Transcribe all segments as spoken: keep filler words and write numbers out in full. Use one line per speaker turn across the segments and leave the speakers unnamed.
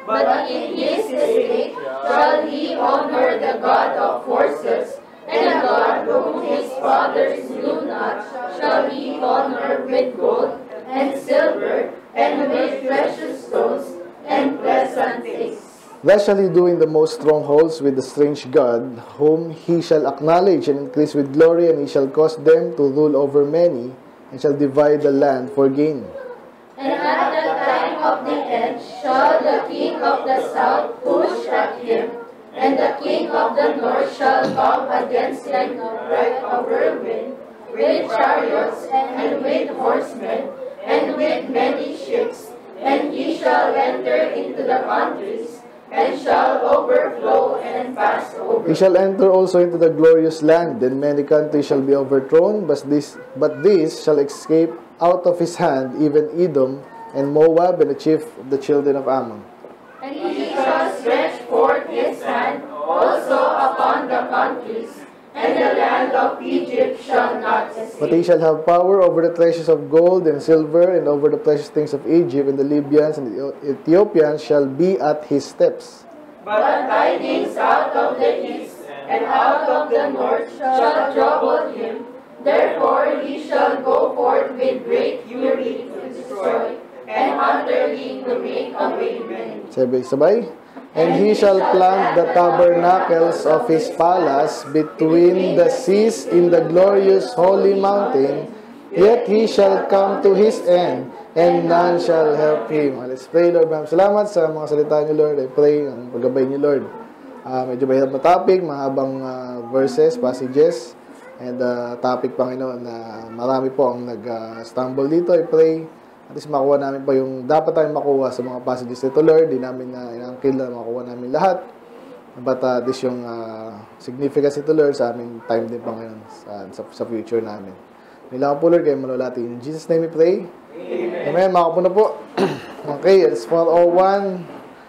But in his estate shall he honor the God of forces, and the God whom his fathers knew not shall he honor with gold and silver, and with precious stones and pleasant things.
Thus shall he do in the most strongholds with the strange God, whom he shall acknowledge and increase with glory, and he shall cause them to rule over many, and shall divide the land for gain.
And at the time of the end shall the king of the south push at him, and the king of the north shall come against him like a whirlwind, with chariots and with horsemen, and with many ships, and he shall enter into the countries, and shall overflow and pass over.
He shall enter also into the glorious land, and many countries shall be overthrown, but this, but this shall escape out of his hand, even Edom, and Moab, and the chief of the children of Ammon.
And he shall stretch forth his hand also upon the countries, and the land of Egypt shall not escape.
But he shall have power over the treasures of gold and silver, and over the precious things of Egypt, and the Libyans and the Ethiopians shall be at his steps.
But tidings out of the east and out of the north shall trouble him. Therefore he shall go forth with great fury to destroy, and utterly to make away many.
Sabay-sabay. And he shall plant the tabernacles of his palace between the seas in the glorious holy mountain, yet he shall come to his end, and none shall help him. Let's pray, Lord. Maraming salamat sa mga salita niyo, Lord. I pray ang paggabay niyo, Lord. Uh, medyo mahirap na topic, mahabang uh, verses, passages, and uh, topic, Panginoon, na marami po ang nag-stumble uh, dito. I pray at least makuha namin pa yung dapat tayong makuha sa mga passages nito, Lord. Di namin na uh, inangkil na makuha namin lahat. But uh, this yung uh, significance nito, Lord, sa aming time din, Panginoon, sa, sa, sa future namin. Nilang po, Lord, kayo manulati. In Jesus' name we pray. Amen. Amen. Makapo na po. Okay, it's four oh one.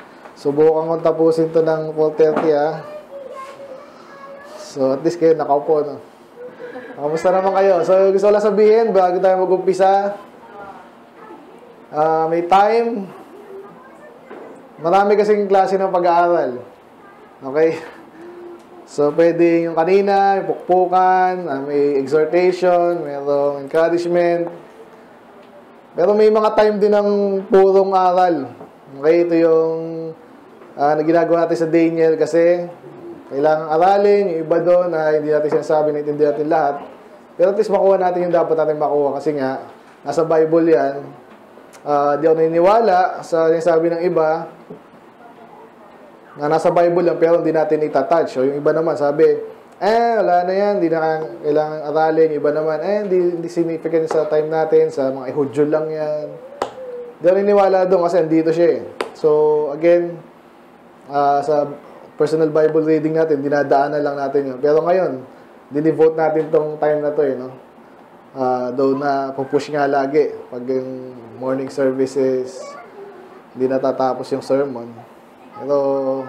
Subukan kong tapusin to ng four thirty, ah. So, at least kayo nakaupo, no? Kamusta naman kayo? So, gusto ko lang sabihin, bago tayo mag-umpisa, Uh, may time, marami kasing klase ng pag-aaral. Okay? So, pwede yung kanina, yung pukpukan, uh, may exhortation, mayroong encouragement. Pero may mga time din ng purong aral. Okay? Ito yung uh, na ginagawa natin sa Daniel kasi kailangang aralin, yung iba doon na hindi natin sinasabi, na hindi natin lahat. Pero at least makuha natin yung dapat natin makuha kasi nga, nasa Bible yan. Uh, di ako naniniwala sa sinasabi ng iba na nasa Bible lang pero hindi natin itatouch. So, yung iba naman sabi, eh, wala na yan, hindi na kailangan aralin. Yung iba naman, eh, hindi, hindi significant sa time natin, sa mga ihudyo lang yan. Di ako naniniwala doon kasi andito siya eh. So, again, uh, sa personal Bible reading natin, dinadaanan lang natin yun. Pero ngayon, dinivote natin tong time na to eh, no? Uh, though na pupush nga lagi pag yung morning services hindi natatapos yung sermon, pero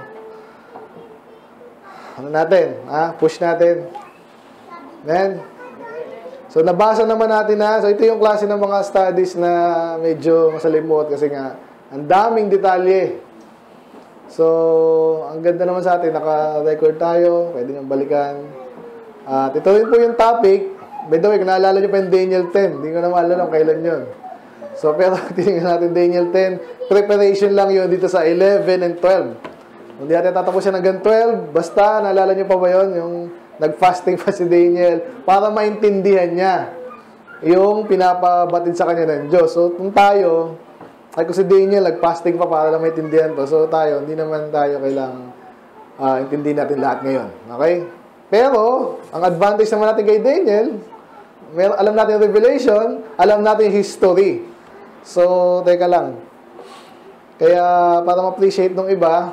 ano natin, ha? Push natin. Amen. So nabasa naman natin na, so ito yung klase ng mga studies na medyo masalimot kasi nga ang daming detalye. So ang ganda naman sa atin, naka-record tayo, pwede nyo balikan. At ito rin po yung topic. By the way, kung naalala nyo pa yung Daniel ten, hindi ko na maalala kung kailan yun. So, pero tingnan natin Daniel ten, preparation lang yun dito sa eleven and twelve. Hindi natin tatapos yan hanggang twelve, basta, naalala nyo pa ba yun? Yung nag-fasting pa si Daniel para maintindihan niya yung pinapabatid sa kanya ng Diyos. So, kung tayo, ay kung si Daniel nag-fasting pa para lang maintindihan to, so tayo, hindi naman tayo kailangang uh, intindihin natin lahat ngayon. Okay? Pero, ang advantage naman natin kay Daniel, may, alam natin yung revelation, alam natin yung history. So, teka lang. Kaya, para ma-appreciate ng iba,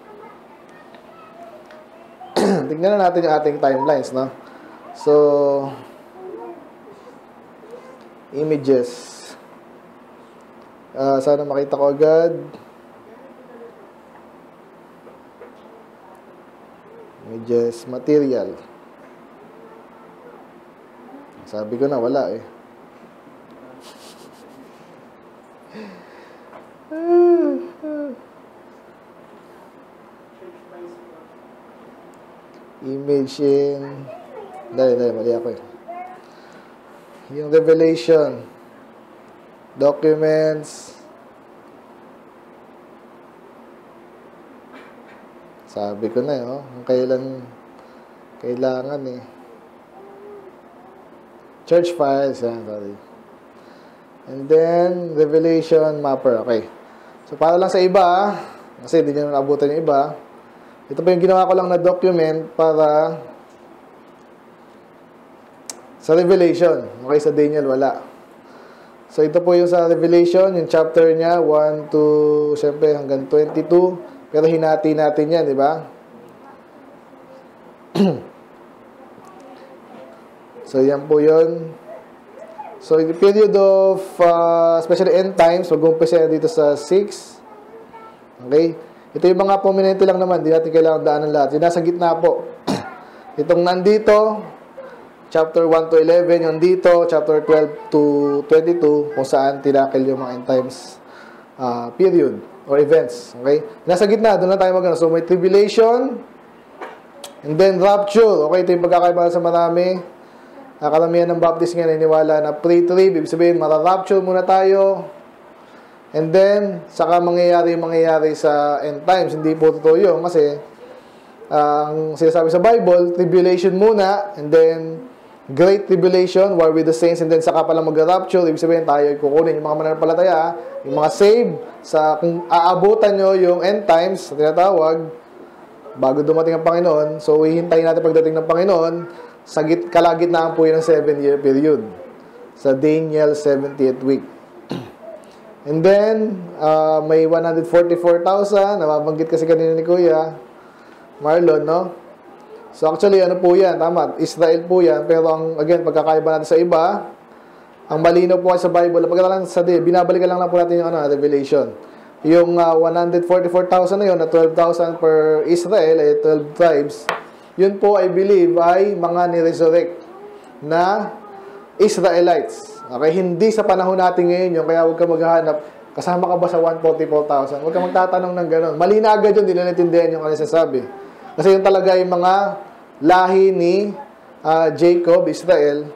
tignan na natin yung ating timelines, no? So, images. Uh, sana makita ko agad. Images, material. Sabi ko na, wala eh. Image in... Dali, dali, mali ako eh. Yung Revelation. Documents. Sabi ko na eh, oh. Kung kailan... Kailangan eh. Church files, yan, sorry. And then, Revelation Mapper, okay. So, para lang sa iba, kasi hindi nyo naabutan yung iba, ito pa yung ginawa ko lang na document para sa Revelation. Okay, sa Daniel, wala. So, ito po yung sa Revelation, yung chapter niya, one to, siyempre, hanggang twenty-two. Pero hinati natin yan, di ba? So, yan po yun. So, in the period of, uh, especially end times, mag-umpisa dito sa six. Okay? Ito yung mga prominente lang naman. Di natin kailangan daanan lahat. Yung nasa gitna po. Itong nandito, chapter one to eleven. Yung dito, chapter twelve to twenty-two, kung saan tinakil yung mga end times uh, period or events. Okay? Nasa gitna, doon lang tayo mag-ano. So, may tribulation, and then rapture. Okay? Ito yung pagkakaiba sa marami. Uh, karamihan ng Baptist nga naniniwala na pre-trib, ibig sabihin, mara-rapture muna tayo. And then, saka mangyayari mangyayari sa end times. Hindi po totoo yun kasi uh, ang sinasabi sa Bible, tribulation muna, and then great tribulation, war with the saints, and then saka pala mag-rapture. Ibig sabihin, tayo kukunin yung mga mananampalataya, yung mga saved, sa, kung aabutan nyo yung end times, tinatawag, bago dumating ang Panginoon. So, hihintayin natin pagdating ng Panginoon. Sa git, kalagitnaan po yun ng seven-year period. Sa Daniel seventieth week. And then, uh, may one hundred forty-four thousand. Nababanggit kasi kanina ni Kuya Marlon, no? So, actually, ano po yan? Tama, Israel po yan. Pero, ang, again, pagkakaiba natin sa iba, ang malinaw po sa Bible, pagkakalang sa di, binabalikan lang lang po natin yung ano, Revelation. Yung uh, one hundred forty-four thousand na yun, na twelve thousand per Israel, ay twelve tribes, yun po, I believe, ay mga ni-resurrect na Israelites. Okay? Hindi sa panahon natin ngayon yun, kaya huwag ka maghahanap, kasama ka ba sa one hundred forty-four thousand? Huwag ka magtatanong ng gano'n. Mali na agad yun, hindi na natindihan yung kanilang sasabi. Kasi yun talaga yung mga lahi ni uh, Jacob, Israel.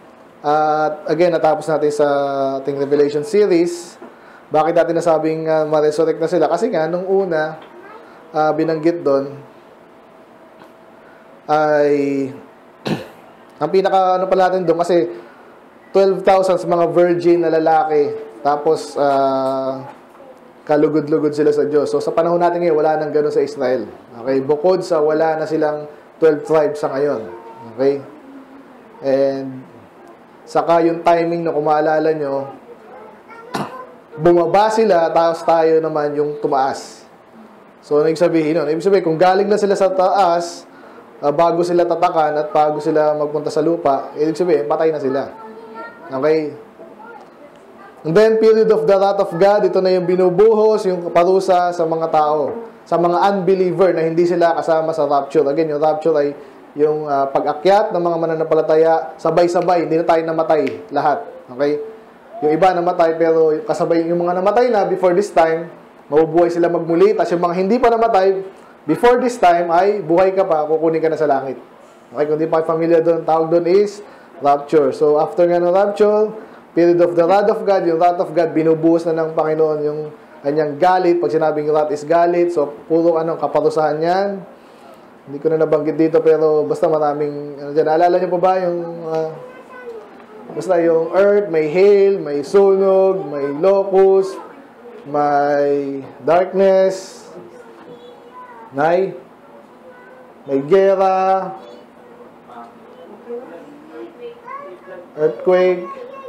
At uh, again, natapos natin sa ating Revelation series. Bakit natin nasabing uh, ma-resurrect na sila? Kasi nga, nung una, uh, binanggit doon, ay ang pinaka ano pala natin doon kasi twelve thousand sa mga virgin na lalaki, tapos uh, kalugod-lugod sila sa Diyos. So sa panahon natin ngayon, wala nang gano'n sa Israel. Okay, bukod sa wala na silang twelve tribes sa ngayon. Okay? And saka yung timing na kung maalala nyo, bumaba sila, tapos tayo naman yung tumaas. So ano ibig sabihin nun? Ibig sabihin, kung galing na sila sa taas, Uh, bago sila tatakan at bago sila magpunta sa lupa, ibig sabihin, patay na sila. Okay? And then, period of the wrath of God, ito na yung binubuhos, yung parusa sa mga tao, sa mga unbeliever na hindi sila kasama sa rapture. Again, yung rapture ay yung uh, pag-akyat ng mga mananampalataya, sabay-sabay, hindi na tayo namatay lahat. Okay? Yung iba namatay, pero kasabay yung mga namatay na before this time, mabubuhay sila magmuli, tapos yung mga hindi pa namatay, before this time ay buhay ka pa, kukunin ka na sa langit. Okay, kung di pa familiar doon, tawag doon is rapture. So, after nga ng rapture, period of the wrath of God, yung wrath of God, binubuhos na ng Panginoon yung kanyang galit. Pag sinabing wrath is galit, so puro anong kaparusahan yan. Hindi ko na nabanggit dito, pero basta maraming, ano dyan, naalala niyo po ba yung, uh, basta yung earth, may hail, may sunog, may locust, may darkness, Nay, may gera, earthquake,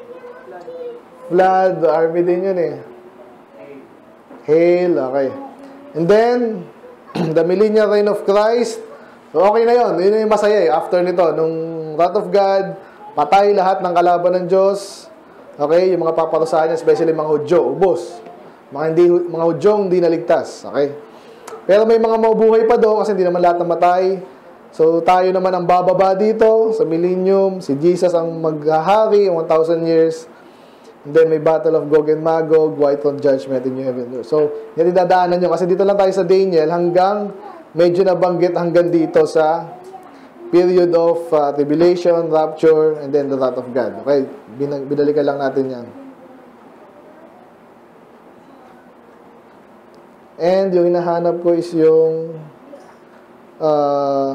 flood, army din yun eh. Hail, okay. And then, the millennial reign of Christ, so okay na yun. Yun yung masaya eh. After nito, nung wrath of God, patay lahat ng kalaban ng Diyos. Okay, yung mga paparusahan niya, especially mga Hudyo, ubos. Mga, hindi, mga Hudyong hindi naligtas. Okay. Pero may mga mabubuhay pa doon kasi hindi naman lahat namatay. So, tayo naman ang bababa dito sa millennium. Si Jesus ang maghahari, one thousand years. And then, may Battle of Gog and Magog, White Throne Judgment in New Heaven. So, yan yung dadaanan nyo. Kasi dito lang tayo sa Daniel hanggang medyo nabanggit hanggang dito sa period of uh, tribulation, rapture, and then the wrath of God. Okay? Bin binalikan lang natin yan. And yung hinahanap ko is yung uh,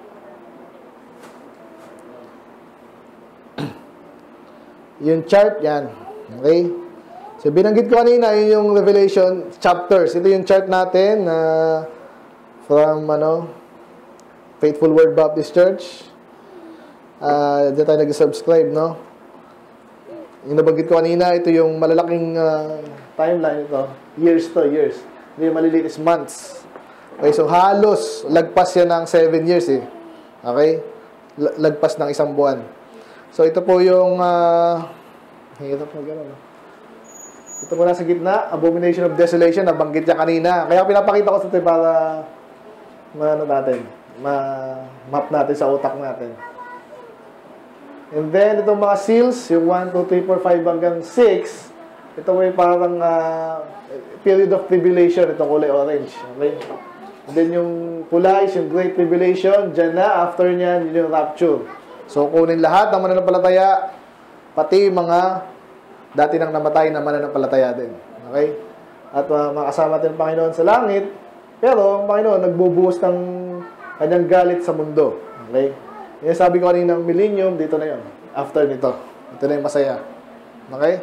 yung chart yan. Okay? So, binanggit ko kanina yung Revelation chapters. Ito yung chart natin na uh, from, ano, Faithful Word Baptist Church. Uh, diyan tayo nag-subscribe, no? Yung nabanggit ko kanina, ito yung malalaking uh, timeline ito. Years to, years. Hindi yung maliliit is months. Okay, so halos lagpas yan ng seven years eh. Okay? L lagpas ng isang buwan. So, ito po yung uh, hirap mo gano'n, no? Ito po nasa gitna, Abomination of Desolation, nabanggit niya kanina. Kaya pinapakita ko sa ito para ma-ano natin, ma-map natin sa utak natin. And then, itong mga seals, yung one, two, three, four, five hanggang six, ito po yung parang uh, period of tribulation, itong kulay orange. Okay? And then, yung pula is yung Great Tribulation, dyan na, after nyan, yun yung rapture. So, kunin lahat ng mananampalataya, pati mga dati nang namatay na mananampalataya din. Okay? At uh, makasama natin ang Panginoon sa langit, pero ang Panginoon nagbubuhos ng kanyang galit sa mundo. Okay? Yung sabi ko kanina ng millennium, dito na yun. After nito. Ito na yung masaya. Okay?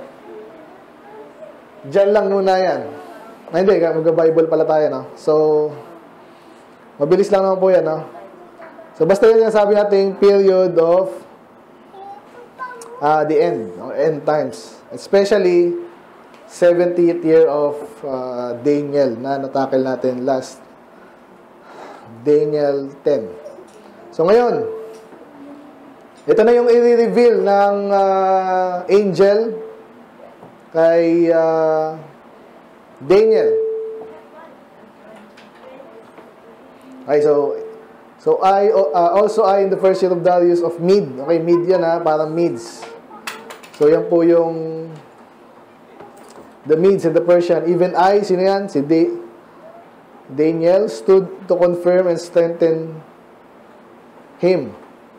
Diyan lang muna yan. Na hindi, mag-Bible pala tayo, no? So, mabilis lang naman po yan, no? So, basta yun yung sabi natin, period of uh, the end, no? End times. Especially, seventieth year of uh, Daniel na natakil natin last Daniel ten. So, ngayon, ito na yung i-reveal ng uh, angel kay uh, Daniel. Okay, so, so I, uh, also I in the first year of Darius of Mede. Okay, Mede yan ha, parang Medes. So, yan po yung the Medes and the Persian. Even I, sino yan? Si Da Daniel stood to confirm and strengthen him.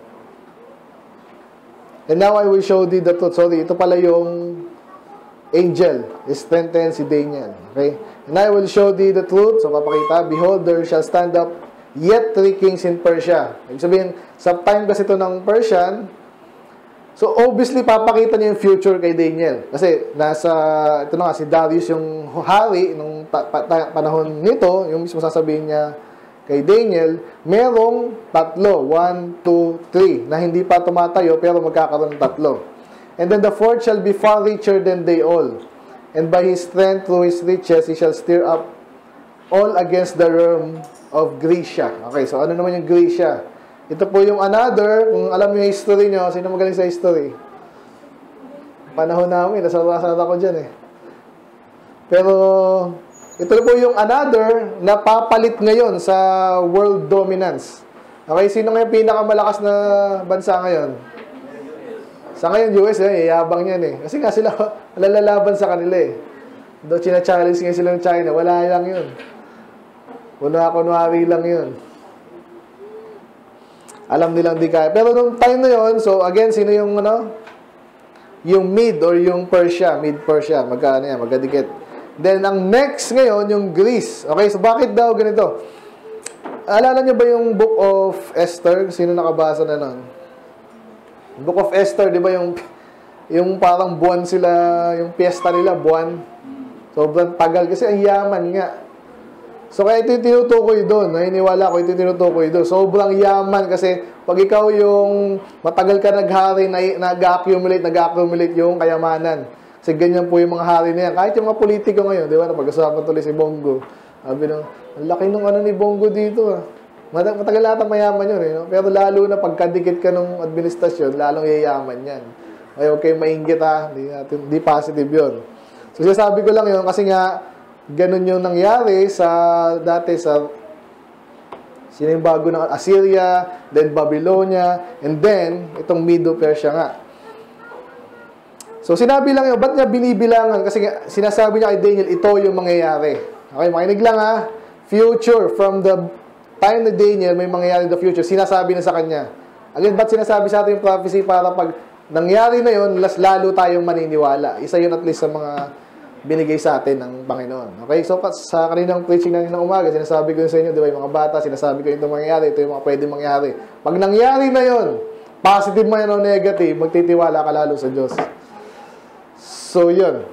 And now I will show thee the truth. Sorry, ito pala yung angel. Strengthen si Daniel. Okay? And I will show thee the truth. So, papakita, behold, there shall stand up yet three kings in Persia. Ibig sabihin, sa time kasi ito ng Persian, so, obviously, papakita niya yung future kay Daniel. Kasi, nasa, ito na nga, si Darius yung hari, nung pa pa panahon nito, yung mismo sasabihin niya kay Daniel, merong tatlo, one, two, three, na hindi pa tumatayo, pero magkakaroon ng tatlo. And then the fourth shall be far richer than they all. And by his strength, through his riches, he shall stir up all against the realm of Grecia. Okay, so ano naman yung Grecia? Ito po yung another, kung alam niyo yung history nyo, sino magaling sa history? Panahon namin, nasarasada ko dyan eh. Pero, ito po yung another na papalit ngayon sa world dominance. Okay, sino ngayon pinakamalakas na bansa ngayon? Sa ngayon, U S, eh, yabang yan eh. Kasi nga sila, lalalaban sa kanila eh. Doon, china-challenge nga sila ng China, wala lang yun. Kunwa-kunwari lang yun. Alam nilang di kaya. Pero nung time na yon, so again, sino yung ano? Yung Mede or yung Persia. Mede-Persia. Magkano yan? Magkadikit. Then, ang next ngayon, yung Greece. Okay, so bakit daw ganito? Alala niyo ba yung Book of Esther? Sino nakabasa na nun? Book of Esther, di ba yung, yung parang buwan sila, yung piyesta nila, buwan. Sobrang tagal kasi ang yaman nga. So, kaya ito yung tinutukoy doon. Naniniwala ko, ito yung tinutukoy doon. Sobrang yaman kasi pag ikaw yung matagal ka naghari, nag-accumulate, nag-accumulate yung kayamanan. Kasi ganyan po yung mga hari na yan. Kahit yung mga politiko ngayon, di ba? Napag-usapan tuloy si Bongo. Sabi nung, ang laki nung ano ni Bongo dito ah. Matagal lahat ang mayaman yun eh. No? Pero lalo na pagkadikit ka ng administrasyon, lalong yayaman yan. Kaya huwag kayong mainggit ha. Di, di positive yun. So, sabi ko lang yun kasi nga, ganun yung nangyari sa dati sa sino yung bago ng Assyria, then Babylonia, and then itong Medo-Persia nga. So sinabi lang yun, ba't niya binibilangan? Kasi sinasabi niya kay Daniel, ito yung mangyayari. Okay, makinig lang ha. Future, from the time na Daniel, may mangyayari in the future. Sinasabi na sa kanya. Again, ba't sinasabi sa atin yung prophecy? Para pag nangyari na yun, las lalo tayong maniniwala. Isa yun at least sa mga binigay sa atin ng Panginoon. Okay? So, sa kaninang preaching natin ng umaga, sinasabi ko yun sa inyo, di ba, yung mga bata, sinasabi ko ito mangyayari, ito yung mga pwede mangyari. Pag nangyari na yun, positive man yan o negative, magtitiwala ka lalo sa Diyos. So, yun.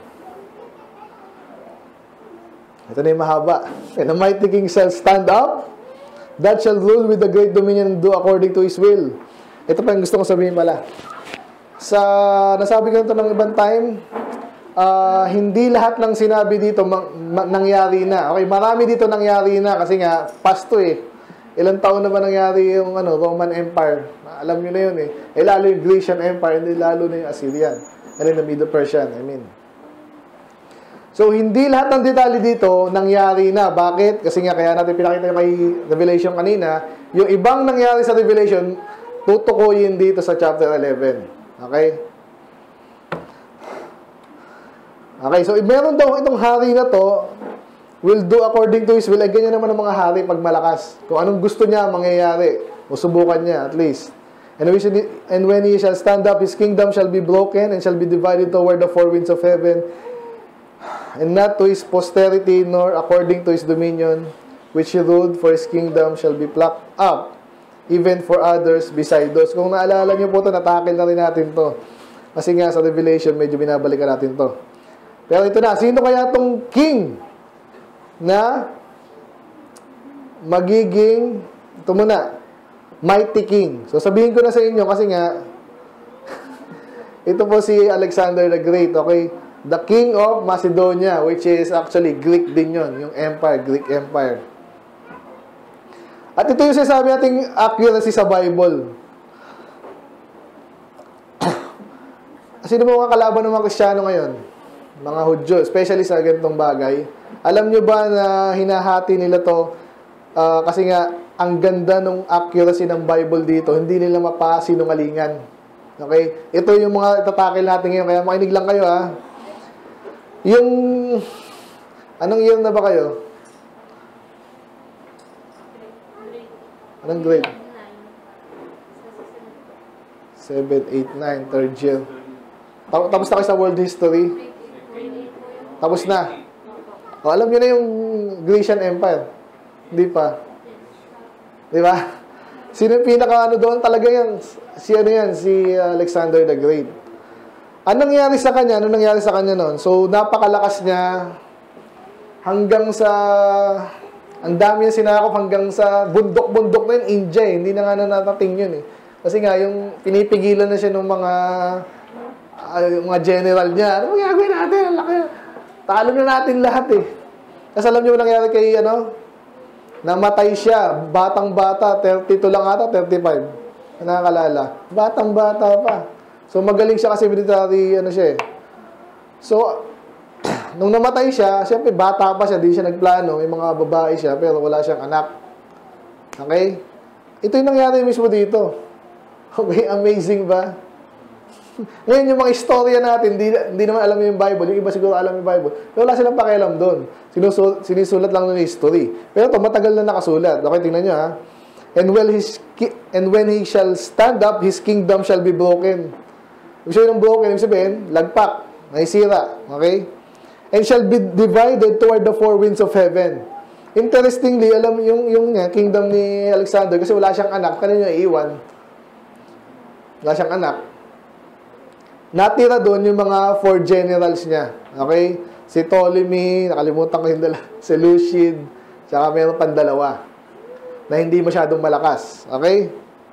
Ito na yung mahaba. And the mighty king shall stand up, that shall rule with the great dominion and do according to his will. Ito pa yung gusto kong sabihin pala. Sa, nasabi ko ito ng ibang time, uh, hindi lahat ng sinabi dito ma- ma- nangyari na. Okay, marami dito nangyari na kasi nga, pasto eh. Ilang taon na ba nangyari yung ano, Roman Empire? Alam nyo na yun eh. Eh lalo yung Grecian Empire, hindi lalo na yung Assyrian. And then the Medo-Persian, I mean. So, hindi lahat ng detalye dito nangyari na. Bakit? Kasi nga, kaya natin pinakita kay Revelation kanina, yung ibang nangyari sa Revelation, tutukoyin dito sa chapter eleven. Okay? Okay, so meron daw itong hari na to, will do according to his will. Ay, ganyan naman ang mga hari pag malakas. Kung anong gusto niya, mangyayari. O subukan niya, at least. And, we should, and when he shall stand up, his kingdom shall be broken and shall be divided toward the four winds of heaven, and not to his posterity, nor according to his dominion, which he ruled, for his kingdom shall be plucked up, even for others beside those. Kung naalala niyo po ito, natakil na rin natin to. Kasi nga sa Revelation, medyo binabalikan natin to. Pero ito na, sino kaya itong king na magiging, ito muna, mighty king. So sabihin ko na sa inyo, kasi nga, ito po si Alexander the Great, okay? The king of Macedonia, which is actually Greek din yun, yung empire, Greek empire. At ito yung sinasabi nating accuracy sa Bible. Sino mo mga kalaban ng mga Kristiyano ngayon? Mga Hudyo, especially sa ganitong bagay. Alam nyo ba na hinahati nila to uh, kasi nga, ang ganda ng accuracy ng Bible dito, hindi nila mapasinungalingan. Okay? Ito yung mga itatakil natin ngayon, kaya makinig lang kayo ha. Yung, anong year na ba kayo? Anong grade? seven, eight, nine, third year. Tapos na kayo sa world history? Tapos na. O, alam nyo na yung Grecian Empire? Hindi pa. Di ba? Sino yung pinaka ano doon? Talaga yan. Si ano yan? Si Alexander the Great. Anong nangyari sa kanya? Anong nangyari sa kanya noon? So, napakalakas niya hanggang sa ang dami niya sinakop hanggang sa bundok-bundok na yun, India eh. Hindi na nga natating yun eh. Kasi nga, yung pinipigilan na siya ng mga uh, yung mga general niya. Ano magagawin natin? Ang laki. Talo na natin lahat eh. Kasi alam niyo nangyari kay ano? Namatay siya. Batang-bata. thirty-two lang ata, thirty-five. Nakakalala. Batang-bata pa. So, magaling siya kasi military, ano siya eh. So, nung namatay siya, siyempre bata pa siya, di siya nagplano, may mga babae siya, pero wala siyang anak. Okay? Ito yung nangyari mismo dito. Okay, amazing ba? Ngayon, yung mga istorya natin, hindi, hindi naman alam yung Bible. Yung iba siguro alam yung Bible. Pero wala silang pakialam doon. Sinusul, sinisulat lang ng history. Pero ito, matagal na nakasulat. Okay, tingnan nyo ha. And, well, his, and when he shall stand up, his kingdom shall be broken. Ibig sabihin ng broken, ibig sabihin, lagpak, naisira. Okay? And shall be divided toward the four winds of heaven. Interestingly, alam yung yung uh, kingdom ni Alexander kasi wala siyang anak, kanino iiwan? Wala siyang anak. Natira doon yung mga four generals niya. Okay? Si Ptolemy, nakalimutan ko yung dala, Seleucid, saka meron pang dalawa na hindi masyadong malakas. Okay?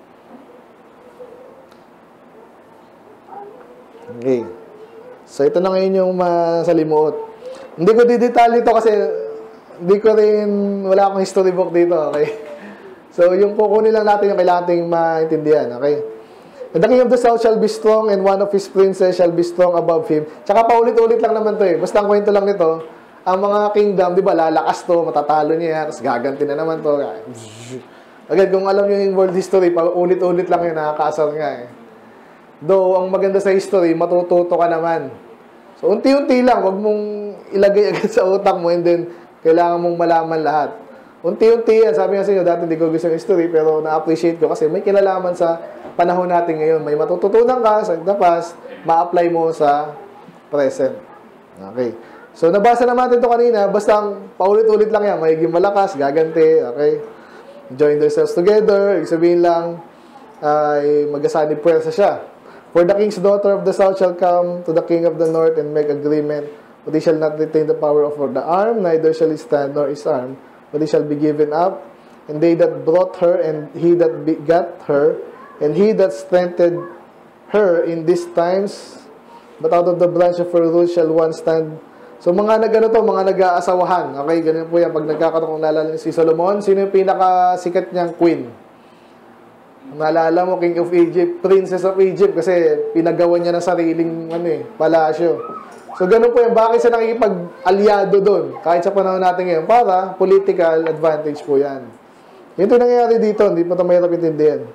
Okay. So, ito na ngayon yung masalimuot. Hindi ko didetalye ito kasi hindi ko rin, wala akong history book dito, okay? So, yung kukunin lang natin yung kailangan nating maintindihan, okay? And the king of the south shall be strong and one of his princes shall be strong above him. Tsaka paulit-ulit lang naman to eh. Basta ang kwento lang nito, ang mga kingdom, di ba, lalakas to, matatalo niya, tapos gaganti na naman to. Agad, kung alam nyo yung world history, paulit-ulit lang yun, nakakaasar nga eh. Though, ang maganda sa history, matututo ka naman. So, unti-unti lang, wag mong ilagay agad sa utak mo and then, kailangan mong malaman lahat. unti-unti yan. Sabi nga sa inyo, dati hindi ko gusto yung history, pero na-appreciate ko kasi may kinalaman sa panahon natin ngayon. May matututunan ka sa the past, ma-apply mo sa present. Okay. So, nabasa naman natin ito kanina, basta paulit-ulit lang yan. Magiging malakas, gaganti, okay. Join themselves together, ibig sabihin lang, ay mag-asanib puwersa siya. For the king's daughter of the south shall come to the king of the north and make agreement, but he shall not retain the power of the arm, neither shall he stand nor his arm, but he shall be given up, and they that brought her, and he that begat her, and he that strengthened her in these times, but out of the branch of her root shall one stand. So, mga nag-ano to, mga nag-aasawahan. Okay, ganyan po yan. Pag nagkakaroon, kung naalala si Solomon, sino yung pinakasikat niyang queen? Naalala mo, King of Egypt, Princess of Egypt, kasi pinagawa niya ng sariling ano eh, palasyo. So, ganun po yan. Bakit siya nakikipag-alyado doon? Kahit sa panahon natin ngayon, para political advantage po yan. Ito yung nangyayari dito, hindi pa ito mahirap intindihan.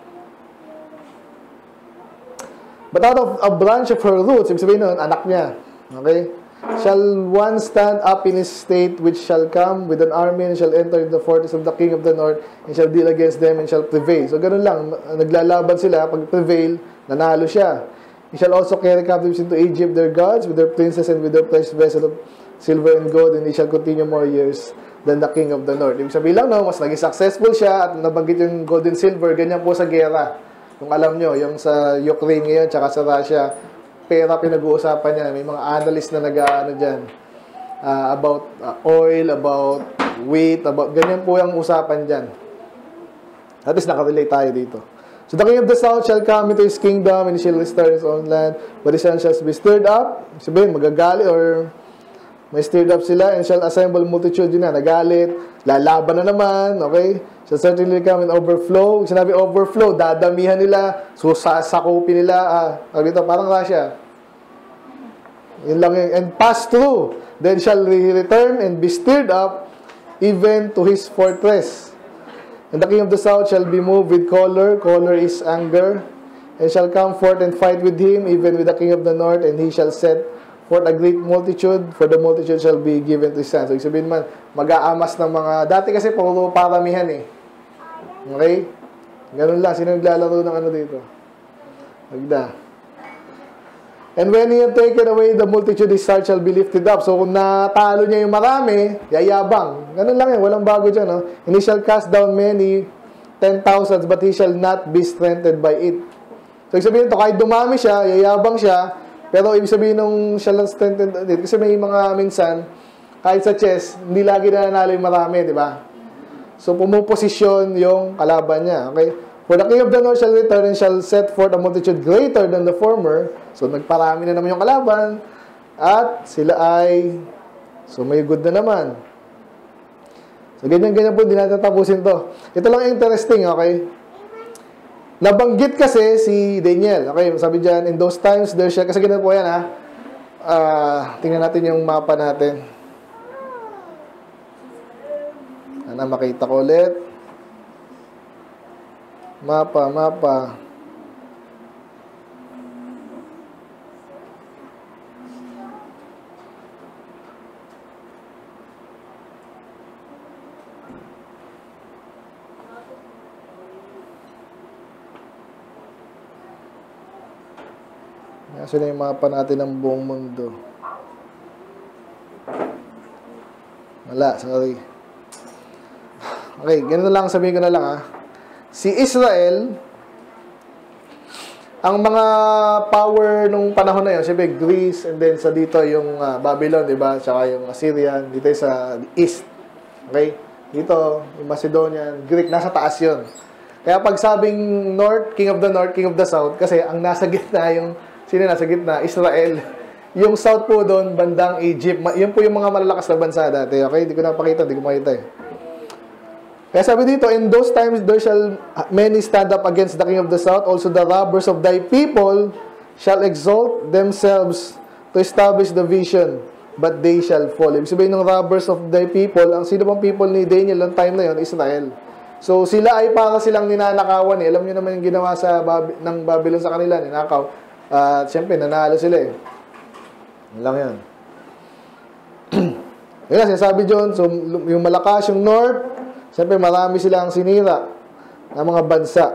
But out of a branch of her roots, ibig sabihin nun, anak niya. Okay? Shall one stand up in his state, which shall come with an army, and shall enter the fortress of the king of the north, and shall deal against them, and shall prevail. So, ganun lang. Naglalaban sila. Pag prevail, nanalo siya. He shall also carry captives into Egypt their gods, with their princes, and with their precious vessel of silver and gold, and he shall continue more years than the king of the north. Ibig sabihin lang, no, mas naging successful siya, at nabanggit yung gold and silver, ganyan po sa gera. Kung alam nyo, yung sa Ukraine ngayon, tsaka sa Russia, pera pinag-uusapan niya. May mga analyst na nag-ano dyan. Uh, about uh, oil, about wheat, about ganyan po yung usapan dyan. At least nakarelate tayo dito. So the king of the south shall come into his kingdom, and he shall restore his own land, but his son shall be stirred up. Sabihin, magagali or may stirred up sila, and shall assemble multitude. Yun na, nagalit, lalaban na naman, okay? Shall certainly come and overflow. Sinabi overflow, dadamihan nila, susasakupin nila, ah, dito, parang Russia. Yun lang yun. And pass through. Then shall he return and be stirred up, even to his fortress. And the king of the south shall be moved with choler. Choler is anger. And shall come forth and fight with him, even with the king of the north, and he shall set forth a great multitude, for the multitude shall be given to his son. So, sabihin man, mag-aamas ng mga, dati kasi puro paramihan eh. Okay? Ganun lang. Sino naglalaro ng ano dito? Magda. And when he had taken away the multitude, his heart shall be lifted up. So, kung natalo niya yung marami, yayabang. Ganun lang yan. Walang bago dyan. No? And he shall cast down many, ten thousands, but he shall not be strengthened by it. So, ibig sabihin ito, kahit dumami siya, yayabang siya, pero ibig sabihin nung shall not strengthened by it. Kasi may mga minsan, kahit sa chess, hindi lagi na nanalo yung marami, di ba? So, pumuposisyon yung kalaban niya. Okay? For the king of the north shall return and shall set forth a multitude greater than the former. So, nagparami na naman yung kalaban. At sila ay, so may good na naman. So, ganyan-ganyan po, hindi natin tapusin to. Ito lang interesting, okay? Nabanggit kasi si Daniel. Okay, sabi dyan, in those times, there shall, kasi ganyan po yan, ha? Uh, tingnan natin yung mapa natin. Ano, makita ko ulit. Mapa, mapa. Kasi na yung mapa natin ng buong mundo. Wala, sorry. Okay, ganito lang, sabihin ko na lang, ha. Si Israel, ang mga power nung panahon na yun, siyempre Greece, and then sa dito yung uh, Babylon, diba? Tsaka yung Assyrian, dito sa east. Okay? Dito, yung Macedonian, Greek, nasa taas yun. Kaya pag sabing north, king of the north, king of the south, kasi ang nasa gitna yung, sino nasa gitna? Israel. Yung south po doon, bandang Egypt. Yun po yung mga malalakas na bansa dati. Okay? Hindi ko napakita, hindi ko makita eh. Kaya sabi dito, in those times there shall many stand up against the king of the south. Also the robbers of thy people shall exalt themselves to establish the vision, but they shall fall. Ibig sabihin ng robbers of thy people, ang sino bang people ni Daniel ang time na yon, Israel. So sila ay para silang ninanakawan eh. Alam niyo naman yung ginawa sa Bab ng Babylon sa kanila, ninakaw. At uh, siyempre, nanalo sila eh. Yan lang yan. Yan, sinasabi dyan, so yung malakas, yung north, Siyempre, marami silang sinira ng mga bansa.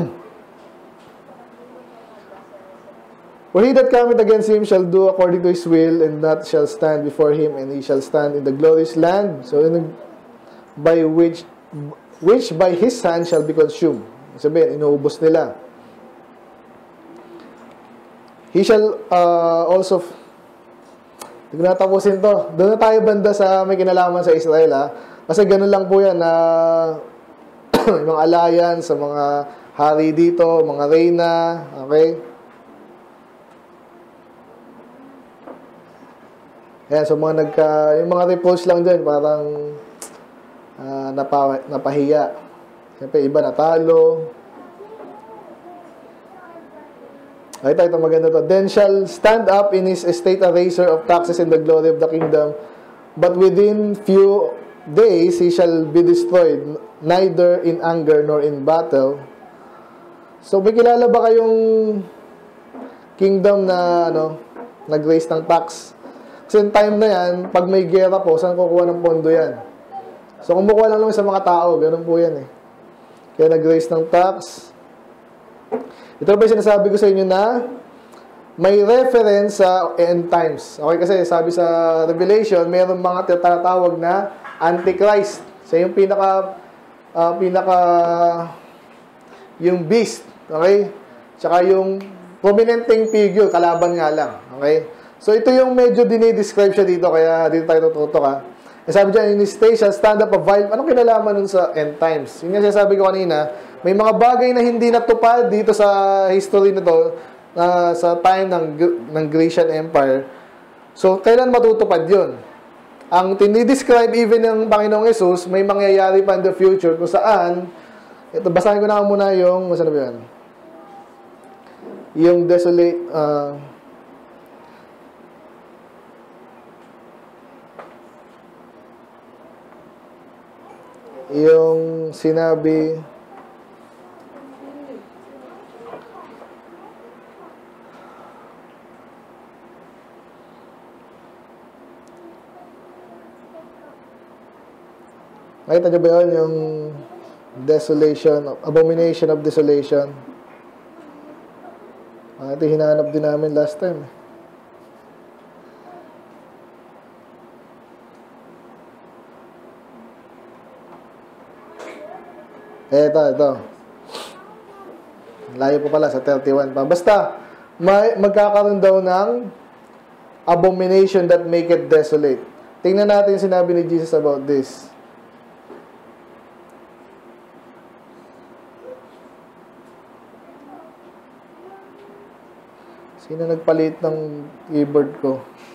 For he that cometh against him shall do according to his will, and not shall stand before him, and he shall stand in the glorious land, so in, by which which by his hand shall be consumed. Sabihin, inuubos nila. He shall uh, also, hindi ko natapusin to. Doon na tayo banda sa may kinalaman sa Israel, ha? Kasi ganun lang po yan, na uh, mga alliance, sa mga hari dito, mga reyna, okay? Ayan, so mga nagka, yung mga repulse lang dyan, parang uh, napa, napahiya. Siyempre, iba natalo. Ay, ito, ito maganda to. Then shall stand up in his estate a raiser of taxes in the glory of the kingdom, but within few days he shall be destroyed, neither in anger nor in battle. So, may kilala ba kayong kingdom na, ano, nag-raise ng tax? Kasi yung time na yan, pag may gera po, saan kukuha ng pondo yan? So, kumukuha lang naman sa mga tao, ganun po yan eh. Kaya nag-raise ng tax. Ito ba yung sinasabi ko sa inyo na may reference sa end times. Okay, kasi sabi sa Revelation, mayroong mga tinatawag na Antichrist. So, yung pinaka, uh, pinaka, yung beast. Okay? Tsaka yung prominenteng figure, kalaban nga lang. Okay? So, ito yung medyo dinidescribe siya dito, kaya dito tayo tututok, ha. E sabi dyan, in his day shall stand up a vile... Anong kinalaman nun sa end times? Yun nga sabi ko kanina, may mga bagay na hindi natupad dito sa history nito, uh, sa time ng, ng Grecian Empire. So, kailan matutupad yun? Ang tinidescribe even ng Panginoong Jesus, may mangyayari pa in the future kung saan, ito, basahin ko na muna yung, saan ba yan? Yung desolate... Uh, yung sinabi nakita nyo ba yun yung desolation, abomination of desolation? Ah, ito hinahanap din namin last time. Eh, ito, ito. Layo pa pala sa thirty-one pa. Basta, may, magkakaroon daw ng abomination that make it desolate. Tingnan natin yung sinabi ni Jesus about this. Sino nagpalit ng keyboard ko?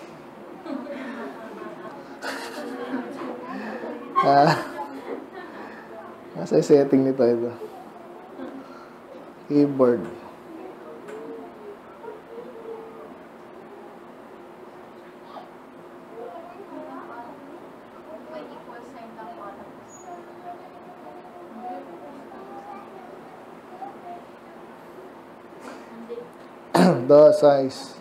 Ah... Nasa setting nito ito. Keyboard. The size.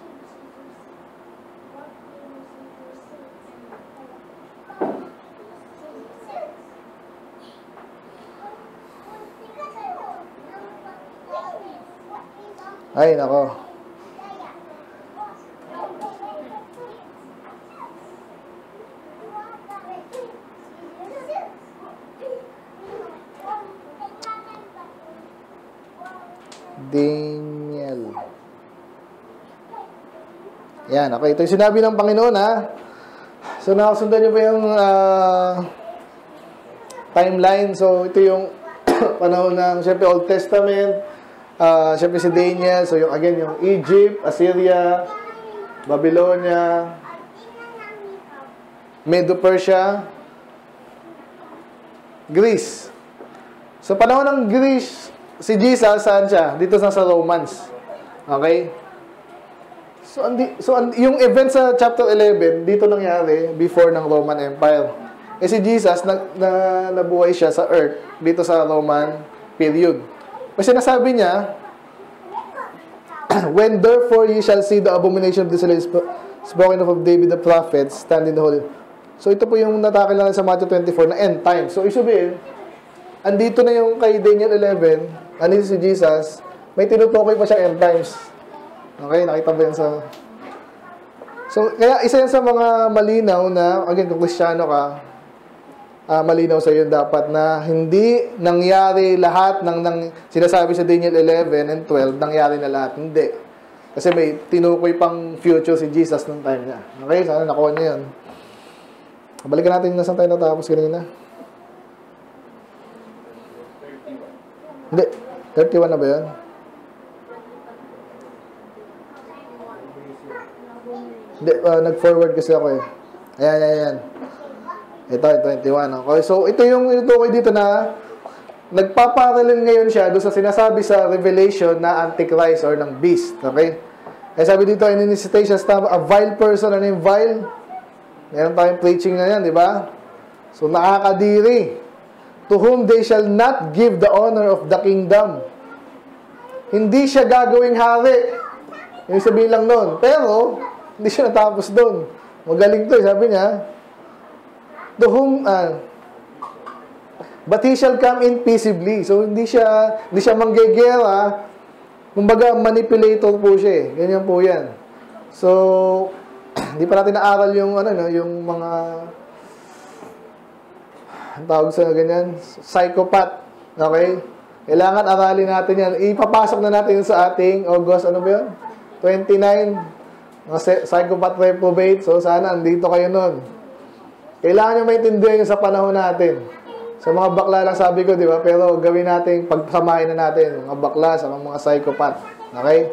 Ay, nako. Daniel. Yan, okay. Ito yung sinabi ng Panginoon, ha? So, nakasundan nyo ba yung uh, timeline? So, ito yung panahon ng, siyempre, Old Testament. Uh, siyempre si Daniel, so yung again yung Egypt, Assyria, Babylonia, Medo-Persia, Greece. So panahon ng Greece, si Jesus saan siya? Dito sa Romans. Okay? So, andi, so andi, yung event sa chapter eleven, dito nangyari before ng Roman Empire. Eh si Jesus, na, na, nabuhay siya sa earth, dito sa Roman period. Kasi sinasabi niya, when therefore ye shall see the abomination of desolation spoken of of David the prophet, stand in the holy. So ito po yung natakil natin sa Matthew twenty-four na end time. So isabihin, andito na yung kay Daniel eleven, andito si Jesus, may tinutukoy pa siya end times. Okay, nakita ba yan sa... So, kaya isa yan sa mga malinaw na, again, kung Kristiyano ka, uh, malinaw sa iyo dapat na hindi nangyari lahat ng, ng sinasabi sa Daniel eleven and twelve, nangyari na lahat. Hindi. Kasi may tinukoy pang future si Jesus nung time niya. Okay, sana nakuha niya yan. Balikan natin yung nasan tayo natapos kanina. Hindi. thirty-one na ba yan? Hindi, uh, nag-forward kasi ako eh. Ayan, ayan, ayan. Ito, twenty-one. Okay, so ito yung ito ko dito na nagpaparallel ngayon siya doon sa sinasabi sa Revelation na Antichrist or ng Beast. Okay? Kaya sabi dito, in any citation, a vile person, ano yung vile? Meron tayong preaching na yan, di ba? So, nakakadiri. To whom they shall not give the honor of the kingdom. Hindi siya gagawing hari. Yung sabihin lang nun. Pero, hindi siya natapos doon. Magaling to, eh. Sabi niya, to whom, uh, but he shall come in peaceably. So, hindi siya, hindi siya manggegera. Kumbaga, manipulator po siya eh. Ganyan po yan. So, hindi pa natin naaral yung, ano, no, yung mga, ang tawag sa ganyan, psychopath. Okay? Kailangan aralin natin yan. Ipapasok na natin sa ating August, ano ba yun? twenty-nine, mga psychopath reprobate. So, sana, andito kayo nun. Kailangan nyo maintindihan yun sa panahon natin. Sa mga bakla lang sabi ko, di ba? Pero gawin natin, pagsamahin na natin, mga bakla sa mga psychopath. Okay?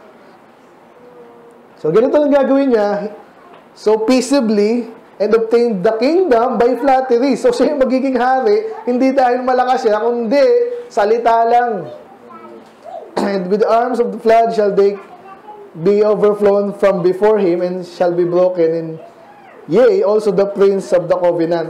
So, ganito ang gagawin niya. So, peaceably, and obtain the kingdom by flattery. So, siya yung magiging hari, hindi dahil malakas siya, kundi salita lang. And with the arms of the flood shall they be overflown from before him, and shall be broken in yea, also the prince of the covenant.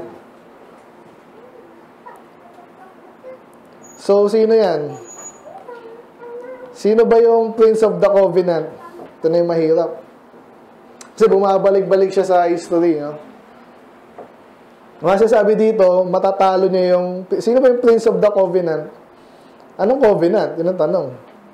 So, sino yan? Sino ba yung prince of the covenant? Ito na yung mahirap. Kasi bumabalik-balik siya sa history, no? Mga sasabi dito, matatalo niya yung... Sino ba yung prince of the covenant? Anong covenant? Yun ang tanong.